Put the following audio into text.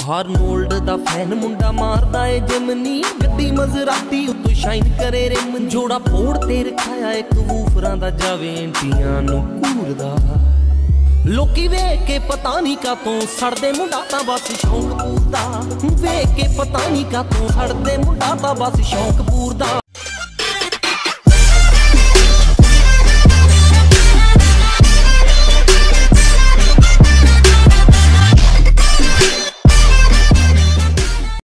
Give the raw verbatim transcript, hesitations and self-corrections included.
ਹਾਰਨੋਲਡ ਦਾ fan ਮੁੰਡਾ ਮਾਰਦਾ ਏ ਜਿਮਨੀ, ਗੱਡੀ ਮਜ਼ਰਾਤੀ ਉੱਤੋਂ ਸ਼ਾਈਨ ਕਰੇ ਰਿਮ, ਜੋੜਾ ਫੋੜ ਤੇ ਰਖਾਇਆ ਇੱਕ ਵੂਫਰਾਂ ਦਾ, ਜਾਵੇ ਇੰਟੀਆਂ ਨੂੰ ਘੂਰਦਾ। ਲੋਕੀ ਵੇਖ ਕੇ ਪਤਾ ਨਹੀਂ ਕਾਤੋਂ ਸੜਦੇ, ਮੁੰਡਾ ਤਾਂ ਬਸ ਸ਼ੌਂਕ ਪੂਰਦਾ। ਵੇਖ ਕੇ ਪਤਾ ਨਹੀਂ ਕਾਤੋਂ ਸੜਦੇ, ਮੁੰਡਾ ਤਾਂ ਬਸ ਸ਼ੌਂਕ ਪੂਰਦਾ।